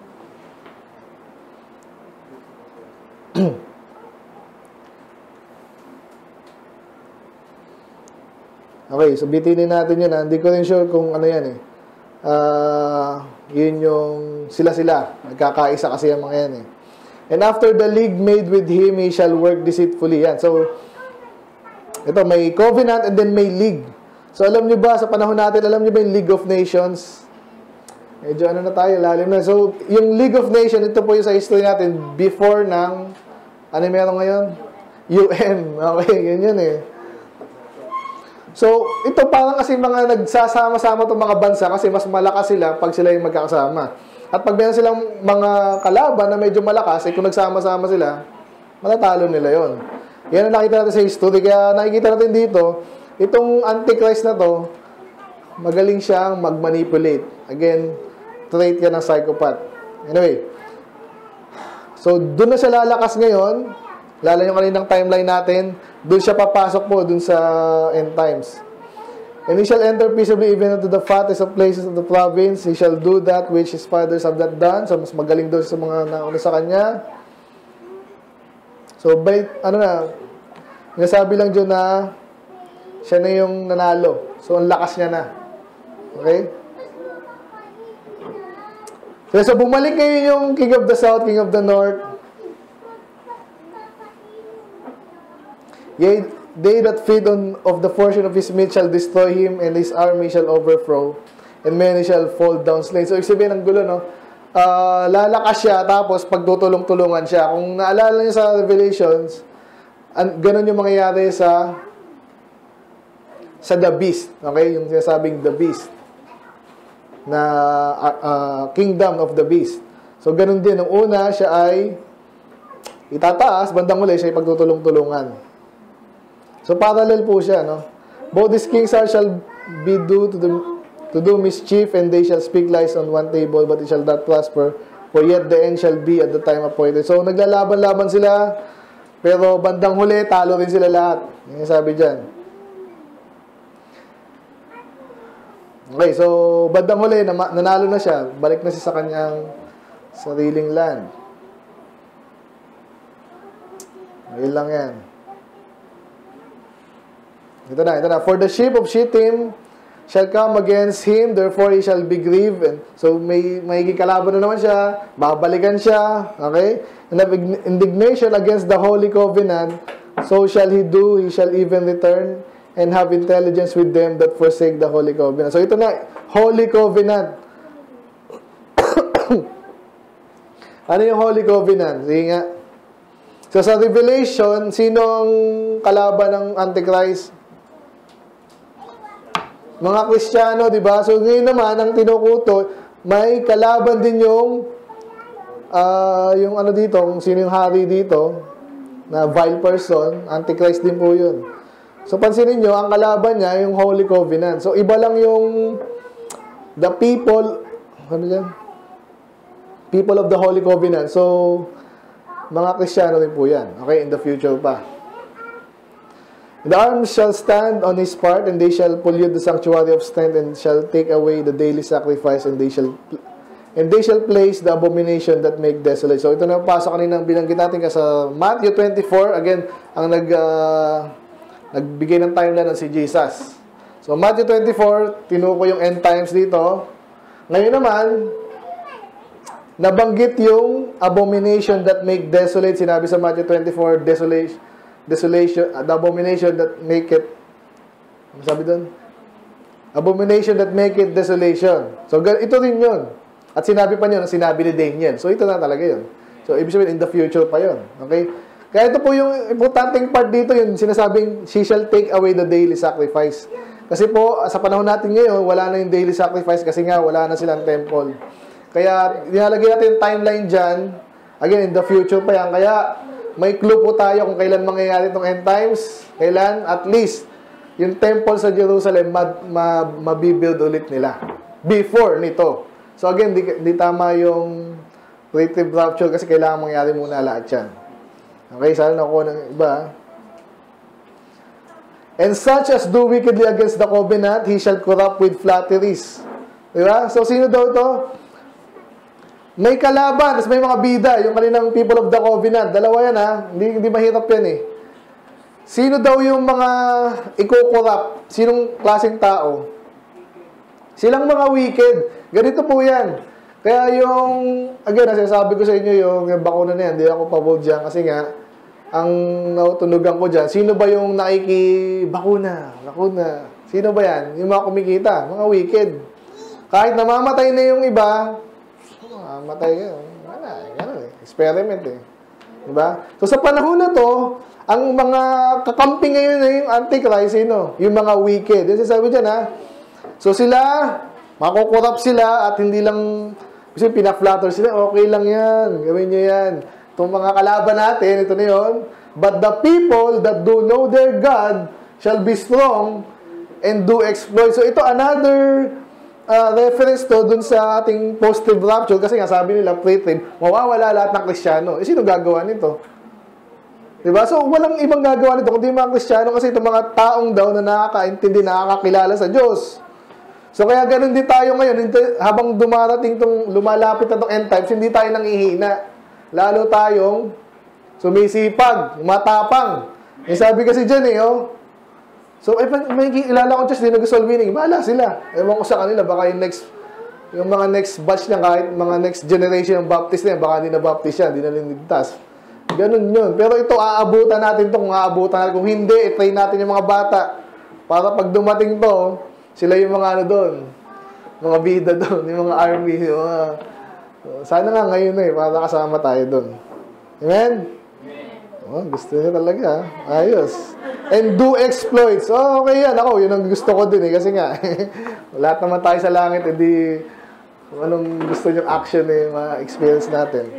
Okay, so bitinin natin yun. Ha? Hindi ko rin sure kung ano yan eh. Uh, yun yung sila-sila. Nagkakaisa kasi yung mga yan eh. And after the league made with him, he shall work deceitfully. Yan. So, ito, may covenant and then may league. So, alam nyo ba, sa panahon natin, alam nyo ba yung League of Nations? Medyo ano na tayo, lalim na. So, yung League of Nations, ito po yung sa history natin, before ng, ano meron ngayon? U N. Okay, ganyan eh. So, ito parang kasi mga nagsasama-sama itong mga bansa kasi mas malakas sila pag sila yung magkakasama. At pag meron silang mga kalaban na medyo malakas, eh kung nagsama-sama sila, matatalo nila yon. Yan ang nakita natin sa history. Kaya nakikita natin dito, itong Antichrist na to, magaling siyang mag-manipulate. Again, trait yan ng psychopath. Anyway, so doon na siya lalakas ngayon. Lala yung kaninang timeline natin, doon siya papasok po, doon sa end times. And he shall enter peaceably even into the fattest of places of the province. He shall do that which his fathers have not done. So, mas magaling doon sa mga nauna sa kanya. So, by, ano na, nasabi lang dyan na siya na yung nanalo. So, ang lakas niya na. Okay? So, so bumalik ngayon yung King of the South, King of the North. Yea, they that feed on of the portion of his meat shall destroy him, and his army shall overthrow, and many shall fall down slain. So, ibig sabihin ng gulo, no? Uh, lalakas siya, tapos pagtutulong-tulungan siya. Kung naalala niyo sa Revelations, an, ganun yung mangyayari sa sa The Beast. Okay? Yung sinasabing The Beast. Na uh, uh, Kingdom of the Beast. So, ganun din. Nung una, siya ay itataas, bandang uli, siya ay pagtutulong-tulungan. So, parallel po siya, no? Both these kings are shall be due to, the, to do mischief, and they shall speak lies on one table, but it shall not prosper, for yet the end shall be at the time appointed. So, naglalaban-laban sila, pero bandang huli, talo rin sila lahat. Yung sabi dyan. Okay, so bandang huli, nanalo na siya. Balik na siya sa kanyang sariling land. Ngayon lang yan. Ito na, ito na. For the sheep of Shittim shall come against him, therefore he shall be grieved. And so may may kalaban na naman siya, babalikan siya, okay? And have indignation against the holy covenant, so shall he do, he shall even return and have intelligence with them that forsake the holy covenant. So ito na, holy covenant. Ano yung holy covenant? Sige nga. So sa Revelation, sino ang kalaban ng Antichrist? Mga Kristiyano, di ba? So ngayon naman, ang tinukuto, may kalaban din yung, uh, yung ano dito, sino yung hari dito, na vile person, Antichrist din po yun. So pansinin nyo, ang kalaban niya, yung Holy Covenant. So iba lang yung, the people, ano yan? People of the Holy Covenant. So, mga Kristiyano din po yan. Okay, in the future pa. The arms shall stand on his part, and they shall pollute the sanctuary of strength, and shall take away the daily sacrifice, and they shall and they shall place the abomination that make desolate. So ito na pasok kanina binanggit natin kasi sa Matthew twenty-four, again, ang nag uh, nagbigay ng timeline ng si Jesus. So Matthew twenty-four, tinuko yung end times dito. Ngayon naman, nabanggit yung abomination that make desolate. Sinabi sa Matthew twenty-four, desolation desolation, the abomination that make it, ano sabi doon? Abomination that make it desolation. So, ito rin yun. At sinabi pa yun, sinabi ni Daniel. So, ito na talaga yun. So, ibig sabihin, in the future pa yun. Okay? Kaya ito po yung importanteng part dito, yung sinasabing, she shall take away the daily sacrifice. Kasi po, sa panahon natin ngayon, wala na yung daily sacrifice kasi nga, wala na silang temple. Kaya, nilalagay natin yung timeline dyan. Again, in the future pa yan. Kaya, may clue po tayo kung kailan mangyayari itong end times. Kailan? At least, yung temple sa Jerusalem, ma- ma- mabibuild ulit nila. Before nito. So again, di, di tama yung creative rapture kasi kailangan mangyari muna lahat yan. Okay, sana nakuha ng iba. And such as do wickedly against the covenant, he shall corrupt with flatteries. Diba? So sino daw ito? May kalaban, tapos may mga bida, yung kaninang people of the covenant. Dalawa yan ha, hindi, hindi mahirap yan eh. Sino daw yung mga ikukurap? Sinong klaseng tao? Silang mga wicked. Ganito po yan. Kaya yung, again, nasasabi ko sa inyo yung, yung bakuna na yan, hindi ako pabog dyan kasi nga, ang natutunugan ko dyan, sino ba yung nakikibakuna? Bakuna. Sino ba yan? Yung mga kumikita, mga wicked. Kahit namamatay na yung iba, matay ka. Wala, gano'n eh. Experiment eh. Diba? So sa panahon na to, ang mga kakamping ngayon ay yung Antichrist, sino? Yung mga wicked. Yung sasabi dyan ha. So sila, makukurap sila at hindi lang, kasi pinaflatter sila, okay lang yan. Gawin nyo yan. Itong mga kalaban natin, ito na yun. But the people that do know their God shall be strong and do exploit. So ito another Uh, reference to dun sa ating positive rapture kasi nga sabi nila pre-trib, mawawala lahat ng Kristiyano. Eh, sino gagawa nito? Diba? So, walang ibang gagawa nito kundi mga Kristiyano kasi itong mga taong daw na nakakaintindi, nakakakilala sa Diyos. So, kaya ganun din tayo ngayon. Habang dumarating itong lumalapit na itong end times, hindi tayo nangihina. Lalo tayong sumisipag, matapang. Eh, sabi kasi dyan eh, oh, so, eh, may ilala ko just, di nag-solve meaning. Bahala sila. Ewan ko sa kanila, baka yung next, yung mga next batch na kahit mga next generation ng Baptist na yan, baka hindi na Baptist yan, hindi na linigtas. Ganun yun. Pero ito, aabutan natin ito, kung aabutan natin. Kung hindi, i-train natin yung mga bata. Para pag dumating to, sila yung mga ano doon, mga bida doon, yung mga army, yung mga, sana nga ngayon eh, para kasama tayo doon. Amen? Oh, gusto niya talaga. Ayos. And do exploits. Oh, okay yan. Ako, yun ang gusto ko din eh. Kasi nga, lahat naman tayo sa langit, edi kung anong gusto niyong action eh, ma-experience natin.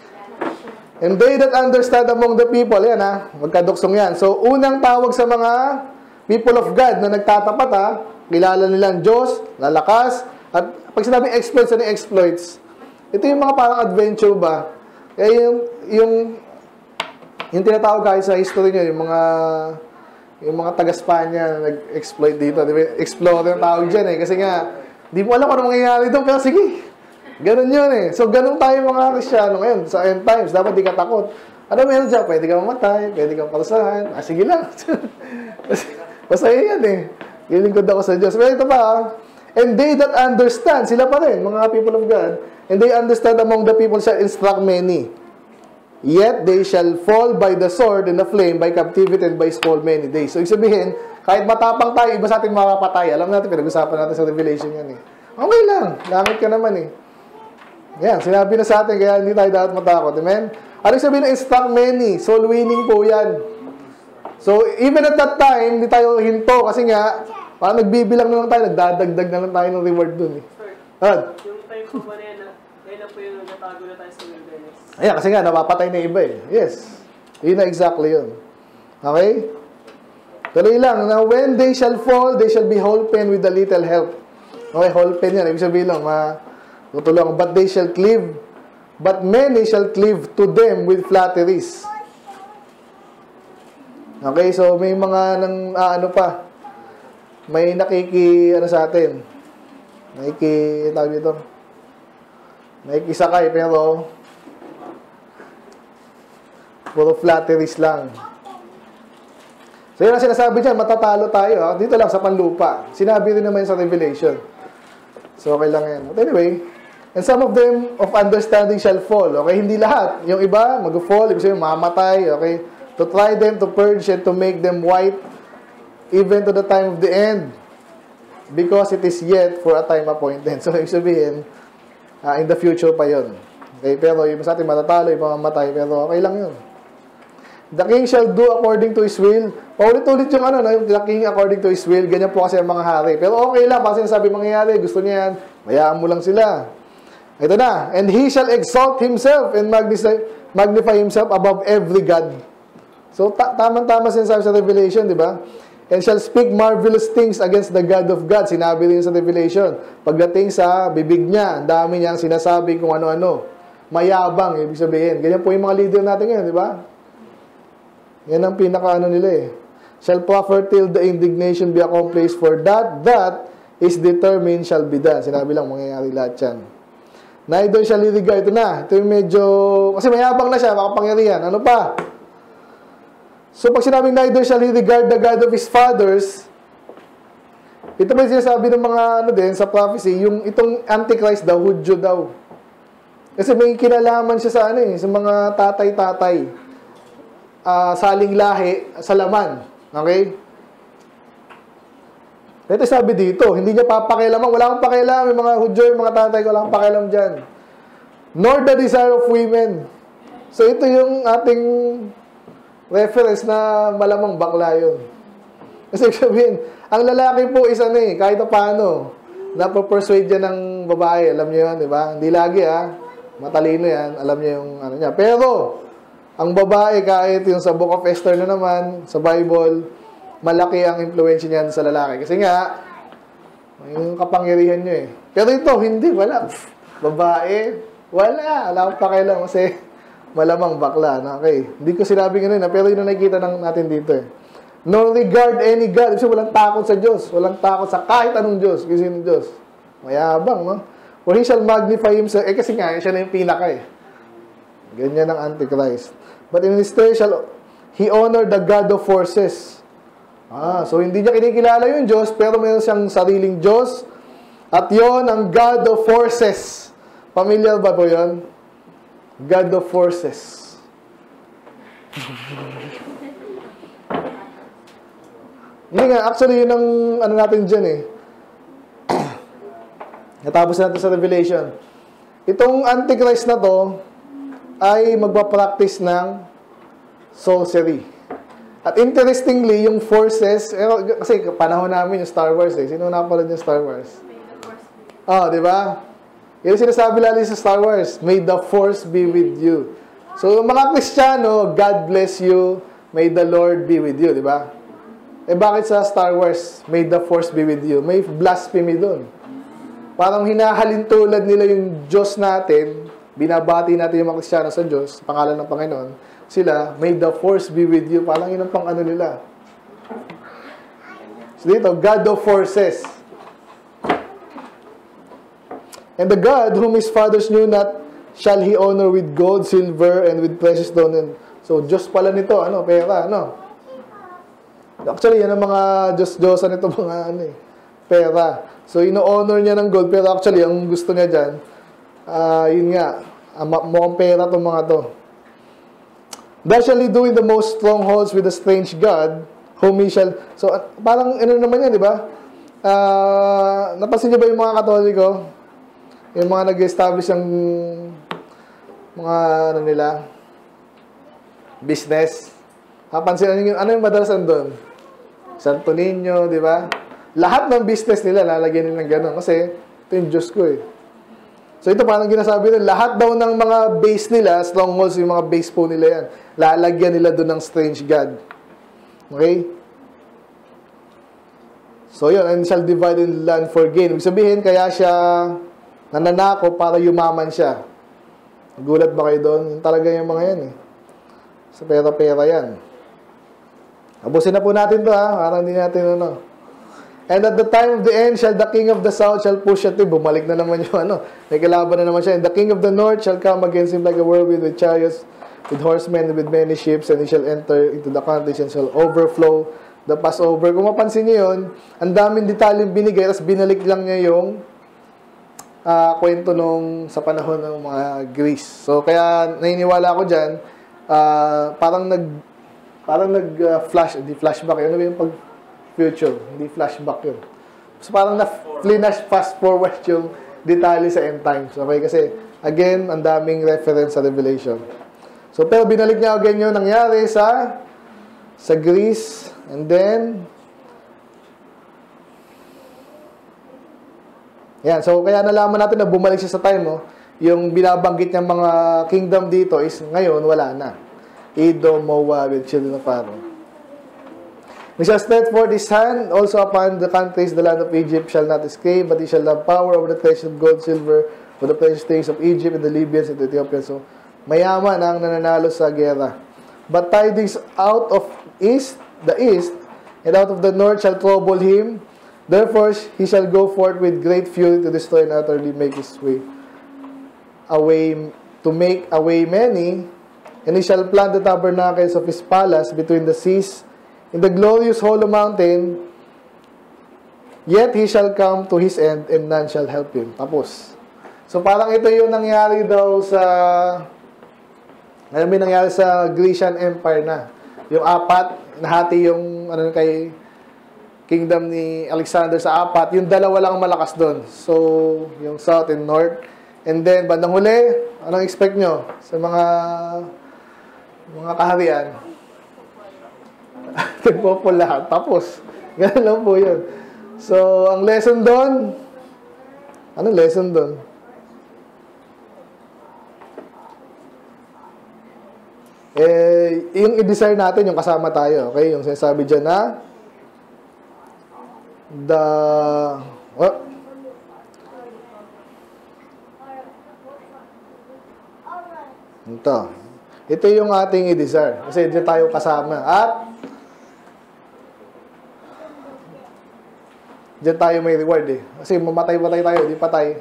And they that understand among the people, yan ha, magkaduksong yan. So, unang tawag sa mga people of God na nagtatapat ha, kilala nilang Diyos, lalakas, at pag sinabing exploits, ano yung exploits? Ito yung mga parang adventure ba? Kaya yung, yung yung tinatawag kahit sa history nyo, yung mga yung mga taga-Spanya na nag-exploit dito. Diba? Explorer yung tawag dyan eh. Kasi nga, Hindi mo alam kung ano mangyayari doon, pero sige. Ganun yun eh. So, ganun tayo mga Kristyano ngayon sa end times. Dapat di ka takot. Ano meron dyan? Pwede ka mamatay, pwede kang parusahan. Ah, sige lang. Masaya yan eh. Lilingkod ako sa Diyos. Pero ito pa, ah. And they that understand, sila pa rin, mga people of God, and they understand among the people shall instruct many. Yet they shall fall by the sword and the flame, by captivity and by spoil many days. So, ibig sabihin, kahit matapang tayo, iba sa ating makapatay. Alam natin, pinag-usapan natin sa Revelation yan eh. Okay lang, langit ka naman eh. Yan, sinabi na sa atin, kaya hindi tayo dapat matakot. Amen? Ano sabihin na instruct many? Soul winning po yan. So, even at that time, hindi tayo hinto kasi nga, parang nagbibilang na lang tayo, nagdadagdag na lang tayo ng reward dun eh. Ah.
Yung time po ba na yan, kaya na po yung natago na tayo sa wilderness.
Ayan, kasi nga, napapatay na iba eh. Yes. Yun na exactly yun. Okay? Tuloy lang. Now, when they shall fall, they shall be holpen with a little help. Okay, holpen yan. Ibig sabihin lang, matutulong. But they shall cleave. But many shall cleave to them with flatteries. Okay, so may mga nang, ah, ano pa, may nakiki, ano sa atin, nakiki, tawag dito, nakikisakay, pero, puro flatteries lang. So, yun ang sinasabi dyan, matatalo tayo, ha? Dito lang sa panlupa. Sinabi rin naman sa Revelation. So, okay lang yan. But anyway, and some of them of understanding shall fall. Okay, hindi lahat. Yung iba, mag-fall, ibig sabihin, mamatay, okay, to try them, to purge, and to make them white, even to the time of the end, because it is yet for a time appointed. So, ibig sabihin, uh, in the future pa yun. Okay, pero yung sa ating matatalo, yung mga matay, pero okay lang yun. The king shall do according to his will. Paulit-ulit yung ano, yung the king according to his will, ganyan po kasi ang mga hari. Pero okay lang, kasi sinasabi mangyayari, gusto niya yan, mayaan mo lang sila. Ito na, and he shall exalt himself and magnify, magnify himself above every god. So, ta tamang-tama sinasabi sa Revelation, di ba? And shall speak marvelous things against the God of God. Sinabi rin sa Revelation. Pagdating sa bibig niya, ang dami niyang sinasabi kung ano-ano. Mayabang, ibig sabihin. Ganyan po yung mga leader natin ngayon, di ba? Yan ang pinaka-ano nila eh. Shall proffer till the indignation be accomplished, for that, that is determined shall be done. Sinabi lang, mangyayari lahat yan. Neither shall he regard. Ito na. Ito yung medyo, kasi mayabang na siya, makapangyarihan. Ano pa? So, pag sinabing neither shall he regard the God of his fathers, ito ba yung sinasabi ng mga ano din sa prophecy, yung itong Antichrist daw, Hudyo daw. Kasi may kinalaman siya sa ano eh, sa mga tatay-tatay. Uh, saling lahi sa laman. Okay? Ito sabi dito, hindi niya papakialaman. Wala akong pakialam, yung mga Hudyo, yung mga tatay ko, wala akong pakialam dyan. Nor the desire of women. So, ito yung ating reference na malamang bakla yun. Kasi sabihin, ang lalaki po isa na eh, kahit na paano, napapersuade yan ng babae, alam niyo yun, di ba? Hindi lagi ah, matalino yan, alam niyo yung ano niya. Pero, ang babae, kahit yung sa Book of Esther na naman, sa Bible, malaki ang influensya niyan sa lalaki. Kasi nga, yung kapangyarihan nyo eh. Pero ito, hindi, wala. Babae, wala. Wala akong pakialam kasi malamang bakla. No? Okay. Hindi ko sinabi ganun na, pero yun ang nakikita ng, natin dito eh. No regard any God. Kasi walang takot sa Diyos. Walang takot sa kahit anong Diyos. Kasi sinong Diyos. Mayabang, no? For he shall magnify himself. Eh kasi nga, siya na yung pinaka eh. Ganyan ang Antichrist. But in his day shall he honor the God of forces. Ah, so hindi niya kinikilala yung Diyos, pero mayroon siyang sariling Diyos. At yon ang God of forces. Familiar ba po yun? God of forces. Hindi nga, actually yun ang ano natin dyan eh. Natapos natin sa Revelation. Itong Antichrist na to, ay magpa-practice ng sorcery. At interestingly, yung forces, eh, kasi panahon namin yung Star Wars eh. Sino napanood yung Star Wars? Oh, di ba? Yung sinasabi lalo sa Star Wars, may the force be with you. So, mga Kristiyano, God bless you, may the Lord be with you, di ba? Eh, bakit sa Star Wars, may the force be with you? May blasphemy dun. Parang hinahalin tulad nila yung Diyos natin, binabati natin yung mga Kristiyano sa Diyos, sa pangalan ng Panginoon, sila, may the force be with you. Parang yun ang pang ano nila. So dito, God of forces. And the God whom his fathers knew not, shall he honor with gold, silver, and with precious stone. And so, Diyos pala nito, ano, pera, ano. Actually, yan ang mga Diyos-Diyosan nito, mga ano eh, pera. So, ino-honor niya ng gold, pero actually, ang gusto niya dyan, uh, yun nga, uh, mukhang pera itong mga to. Thus shall he do in the most strongholds with a strange God, whom he shall... So, uh, parang, ano naman yan, di ba? Uh, napansin niyo ba yung mga Katoliko? Yung mga nag-establish ng mga, ano nila, business. Kapansin ano yung, ano yung madalasan doon? Santo Niño, di ba? Lahat ng business nila, lalagyan nila ng gano'n. Kasi, ito yung Diyos ko eh. So, ito parang ginasabi nila, lahat daw ng mga base nila, strongholds, yung mga base po nila yan, lalagyan nila doon ng strange God. Okay? So, yun, and shall divide in land for gain. Ibig sabihin, kaya siya nananako para yumaman siya. Gulat ba kayo doon? Yung talaga yung mga yan eh. Sa pera-pera yan. Abusin na po natin to ha. Parang hindi natin ano. And at the time of the end, shall the king of the south shall push at him. Bumalik na naman yung ano. May kalaban na naman siya. And the king of the north shall come against him like a whirlwind with chariots, with horsemen, and with many ships. And he shall enter into the countries and shall overflow the Passover. Kung mapansin niyo yun, ang daming detalyeng binigay, tapos binalik lang niya yung uh, kwento nung sa panahon ng mga Greece. So, kaya naniniwala ako dyan, uh, parang nag, parang nag-flash, uh, hindi flashback, ano ba yung pag future, hindi flashback yun. So, parang na-flash fast forward yung detalye sa end times. Okay? Kasi, again, ang daming reference sa Revelation. So, pero binalik niya again yung nangyari sa sa Greece. And then, yan. So, kaya nalaman natin na bumalik siya sa time, oh. Yung binabanggit niyang mga kingdom dito is ngayon, wala na. Edom, Moab, and children of Pharaoh. He shall stretch forth his hand also upon the countries, the land of Egypt shall not escape, but he shall have power over the treasures of gold, silver, for the precious things of Egypt, and the Libyans, and the Ethiopians. So, mayaman ang nananalo sa gera. But tidings out of east, the east, and out of the north shall trouble him. Therefore, he shall go forth with great fury to destroy and utterly make his way away, to make away many, and he shall plant the tabernacles of his palace between the seas, in the glorious hollow mountain, yet he shall come to his end, and none shall help him. Tapos. So, parang ito yung nangyari daw sa, alam mo yung nangyari sa Grecian Empire na. Yung apat, nahati yung, ano kay, kingdom ni Alexander sa apat, yung dalawa lang malakas doon. So, yung south and north. And then, bandang huli, anong expect nyo sa mga, mga kaharian? Nagpopol lahat. Tapos, ganun lang po yun. So, ang lesson doon, anong lesson doon? Eh, yung i-desire natin, yung kasama tayo. Okay? Yung sinasabi dyan na, the, oh, ito. Ito yung ating i-desire. Kasi dyan tayo kasama. At, diyan tayo may reward eh. Kasi mamatay-matay tayo, di patay.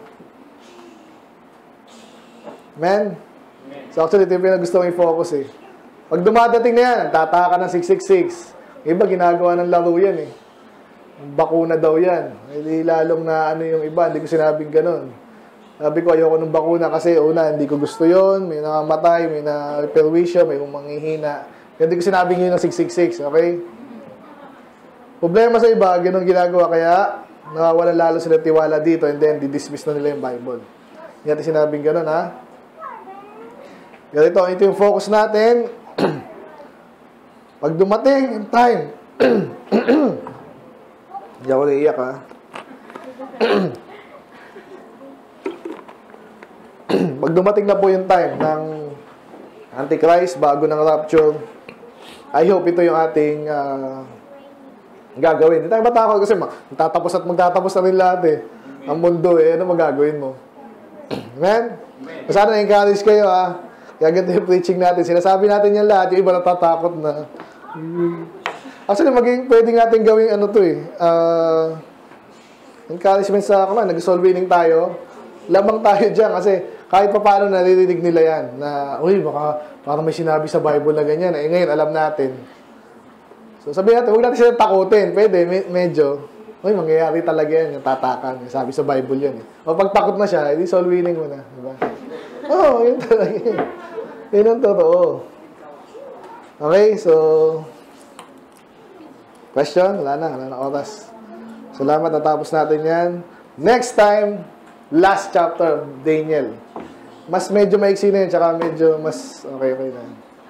Amen? So actually, ito yung pinag-gusto kong i-focus eh. Pag dumadating na yan, tataka ng six six six. Iba, ginagawa ng laro yan eh. Bakuna daw yan. Hindi lalong na ano yung iba, hindi ko sinabing ganun. Sabi ko, ayoko ng bakuna kasi una, hindi ko gusto yon, may nakamatay, may na-perwisyo, may manghihina. Kaya hindi ko sinabing yun ng six six six, okay? Problema sa iba, ganun ginagawa, kaya nawawala lalo sila tiwala dito and then di-dismiss na nila yung Bible. Hindi natin sinabing ganun, ha? Ganito, ito yung focus natin. Pag dumating in time, hindi ako naiiyak, ha? Pag dumating na po yung time ng Antichrist, bago ng rapture, I hope ito yung ating uh, gagawin. Hindi tayo matakot kasi magtatapos at magtatapos na rin lahat eh. Ang mundo eh, ano magagawin mo? Amen? Sana na-encourage kayo ha. Kaya ganito yung preaching natin. Sinasabi natin yan lahat, yung iba natatakot na. Actually, maging pwede natin gawin ano to eh. Uh, encouragement sa ako na, nag-soul winning tayo. lamang tayo dyan kasi kahit pa paano naririnig nila yan na, uy, baka parang may sinabi sa Bible na ganyan. Eh, ngayon, alam natin. So, sabihin natin, huwag natin sila takutin. Pwede, me- medyo. Uy, mangyayari talaga yan, yung tatakan. Sabi sa Bible yan. Eh. O pag takot na siya, edi soul winning mo na. Diba? Oo, oh, yun talaga yun. Yun ang totoo. Okay, so, question? Wala na, wala na oras. Salamat, natapos natin yan. Next time, last chapter, Daniel. Mas medyo maiksi na yun, tsaka medyo mas okay, okay na.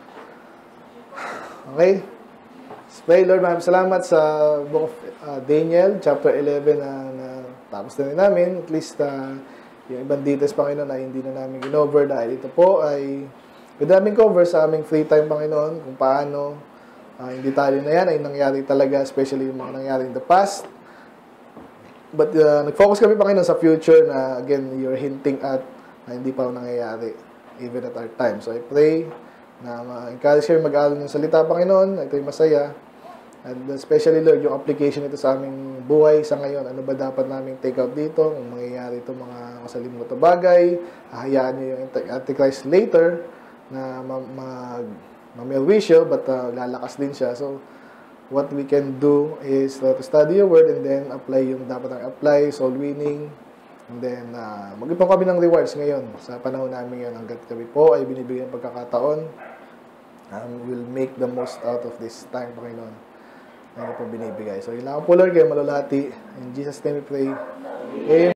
Okay? Pray, Lord, maraming salamat sa book of uh, Daniel, chapter eleven na, na tapos na rin namin. At least, uh, yung ibang details, Panginoon, ay hindi na namin ginover dahil ito po ay pwede namin cover sa aming free time, Panginoon, kung paano uh, yung detalye na yan ay nangyari talaga, especially yung mga nangyari in the past. But uh, nag-focus kami, Panginoon, sa future na, again, you're hinting at na hindi pa nangyayari, even at our time. So, I pray na ma-encourage kayo mag-aaral ng salita, Panginoon. Ito'y masaya. And especially, Lord, yung application ito sa aming buhay sa ngayon. Ano ba dapat namin take out dito? Kung mangyayari itong mga kasalimuot na bagay, hahayaan nyo yung Antichrist later na mag-melwisyo, but uh, lalakas din siya. So, what we can do is uh, to study your word and then apply yung dapat ang apply, soul winning, and then uh, mag-ipon kami ng rewards ngayon sa panahon namin yun hanggat kami po ay binibigyan ng pagkakataon. Um, we'll make the most out of this time, Panginoon. Ano po binibigay. So, yun lang po, Lord, kayo malalati. In Jesus' name we pray. Amen.